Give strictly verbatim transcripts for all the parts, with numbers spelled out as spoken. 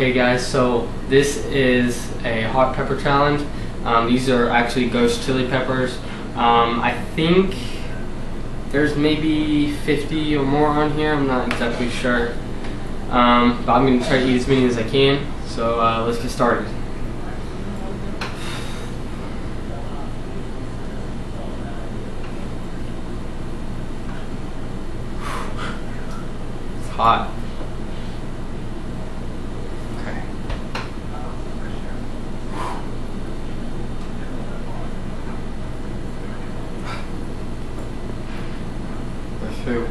Okay guys, so this is a hot pepper challenge. Um, these are actually ghost chili peppers. Um, I think there's maybe fifty or more on here, I'm not exactly sure. Um, but I'm going to try to eat as many as I can, so uh, let's get started. It's hot. Okay. Let's do.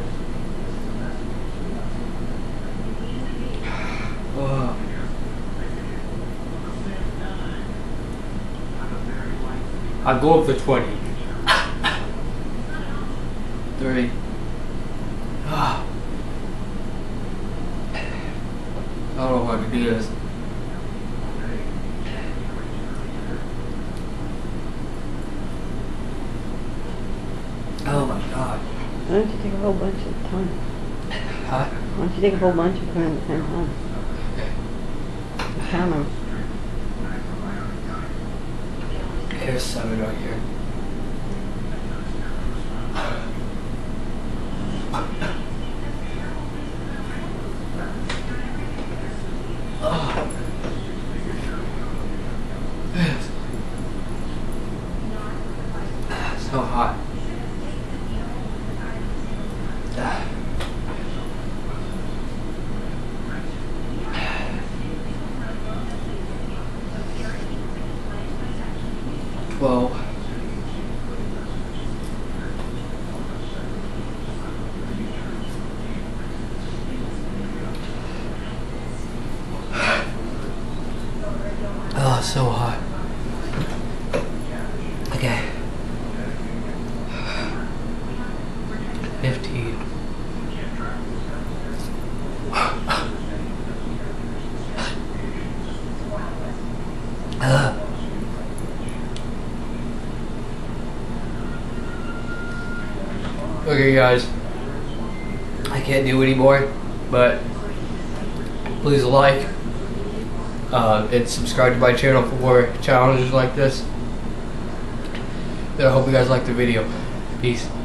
Oh. I'll go up to twenty. Three. Ah. I don't know how to do this. Oh my god. Why don't you take a whole bunch at a time? Huh? Why don't you take a whole bunch of them at the same time? Okay. Count them. There's seven right here. Oh. So hot. Well, oh, so hot. Okay. Fifteen. uh. Okay guys, I can't do anymore, but please like uh, and subscribe to my channel for more challenges like this. And I hope you guys like the video. Peace.